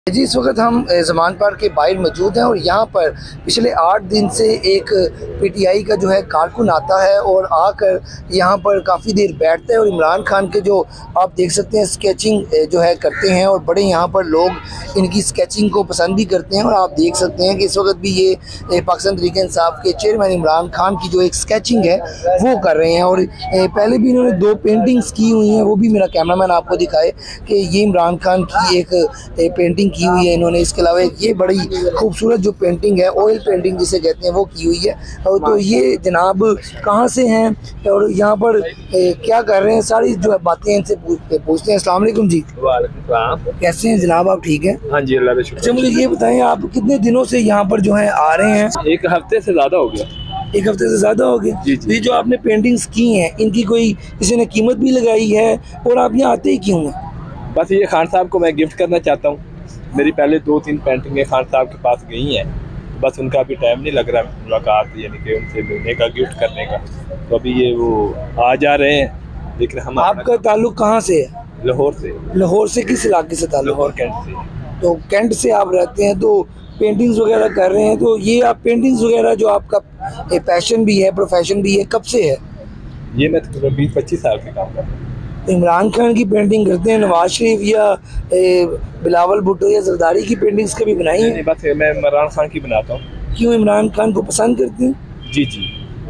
जी, इस वक्त हम ज़मान पार्क के बाहर मौजूद हैं और यहाँ पर पिछले 8 दिन से एक पीटीआई का जो है कारकुन आता है और आकर यहाँ पर काफ़ी देर बैठता है और इमरान खान के जो आप देख सकते हैं स्केचिंग जो है करते हैं और बड़े यहाँ पर लोग इनकी स्केचिंग को पसंद भी करते हैं। और आप देख सकते हैं कि इस वक्त भी ये पाकिस्तान तहरीक इंसाफ के चेयरमैन इमरान खान की जो एक स्केचिंग है वो कर रहे हैं। और पहले भी इन्होंने 2 पेंटिंग्स की हुई हैं, वो भी मेरा कैमरामैन आपको दिखाए कि ये इमरान खान की एक पेंटिंग की हुई है इन्होंने। इसके अलावा ये बड़ी खूबसूरत जो पेंटिंग है, ऑयल पेंटिंग जिसे कहते हैं, वो की हुई है। तो ये जनाब कहाँ से हैं और यहाँ पर क्या कर रहे हैं, सारी जो बातें इनसे पूछते हैं। अस्सलाम वालेकुम जी। वालेकुम। कैसे हैं जनाब, आप ठीक हैं? हाँ जी, अल्लाह का शुक्र। अच्छा, मुझे ये बताएं आप कितने दिनों से यहाँ पर जो है आ रहे हैं? 1 हफ्ते से ज़्यादा हो गया। 1 हफ्ते से ज़्यादा हो गए। जी जी। ये जो आपने पेंटिंग्स की हैं, इनकी कोई किसी ने कीमत भी लगाई है और आप यहाँ आते ही क्यों हैं? बस ये खान साहब को मैं गिफ्ट करना चाहता हूँ। मेरी पहले 2-3 पेंटिंगें खान साहब के पास गई हैं, बस उनका अभी टाइम नहीं लग रहा मुलाकात यानी कि उनसे मिलने का, गिफ्ट करने का। तो अभी ये वो आ जा रहे हैं, लेकिन हम आपका ताल्लुक कहाँ से है? लाहौर से। लाहौर से किस इलाके से ताल्लुक? लाहौर कैंट से। तो कैंट से आप रहते हैं, तो पेंटिंग्स वगैरह कर रहे हैं, तो ये आप पेंटिंग्स वगैरह जो आपका पैशन भी है, प्रोफेशन भी है, कब से है? ये मैं तकरीबन 20-25 साल से काम कर रहा हूँ। तो इमरान खान की पेंटिंग करते हैं, नवाज शरीफ या बिलावल भुट्टो या जरदारी की पेंटिंग्स कभी बनाई है? नहीं, बस मैं इमरान खान की बनाता हूँ। क्यों इमरान खान को पसंद करते हैं? जी जी।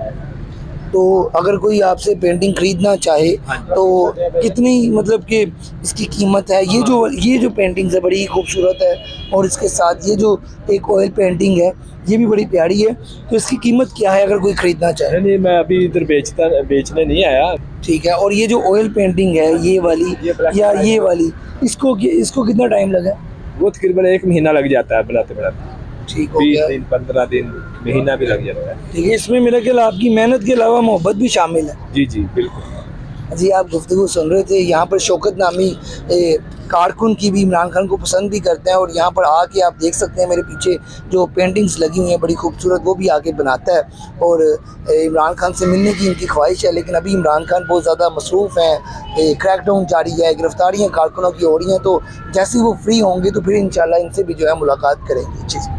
तो अगर कोई आपसे पेंटिंग खरीदना चाहे तो कितनी, मतलब कि इसकी कीमत है? ये जो पेंटिंग्स है बड़ी खूबसूरत है और इसके साथ ये जो एक ऑयल पेंटिंग है ये भी बड़ी प्यारी है, तो इसकी कीमत क्या है अगर कोई खरीदना चाहे? नहीं, मैं अभी इधर बेचने नहीं आया। ठीक है। और ये जो ऑयल पेंटिंग है, ये वाली या ये वाली, इसको कितना टाइम लगा? वो तकरीबन 1 महीना लग जाता है बनाते बनाते। ठीक हो 20 गया। दिन, 15 दिन, महीना भी लग जाता है। ठीक है। इसमें मेरा ख्याल आपकी मेहनत के अलावा मोहब्बत भी शामिल है। जी जी बिल्कुल। जी, आप गुफ्तगू सुन रहे थे। यहाँ पर शौकत नामी कारकुन की भी इमरान खान को पसंद भी करते हैं और यहाँ पर आके आप देख सकते हैं मेरे पीछे जो पेंटिंग्स लगी हुई हैं बड़ी खूबसूरत, वो भी आके बनाता है। और इमरान खान से मिलने की इनकी ख्वाहिश है, लेकिन अभी इमरान खान बहुत ज़्यादा मसरूफ़ हैं, क्रैकडाउन जारी है, गिरफ्तारियाँ कारकुनों की हो रही हैं। तो जैसे ही वो फ्री होंगे तो फिर इंशाल्लाह इनसे भी जो है मुलाकात करेंगे। जी।